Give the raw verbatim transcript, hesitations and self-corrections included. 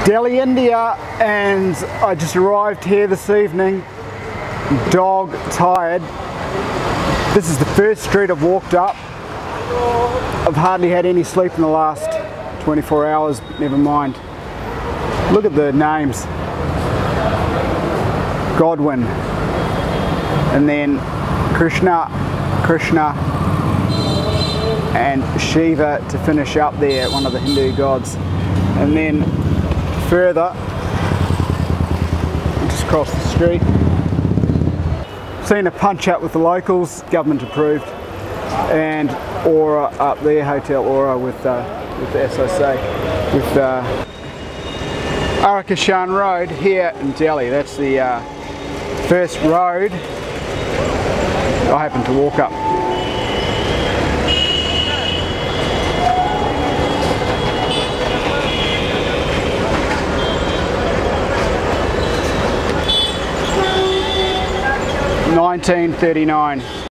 Delhi, India, and I just arrived here this evening, dog tired. This is the first street I've walked up. I've hardly had any sleep in the last twenty-four hours, never mind. Look at the names. Godwin, and then Krishna, Krishna, and Shiva to finish up there, one of the Hindu gods. And then further, just across the street, seen a punch up with the locals, government approved, and Aura up there, Hotel Aura with uh, with the S I C, with uh, Arakashan Road here in Delhi. That's the uh, first road I happen to walk up. nineteen thirty-nine.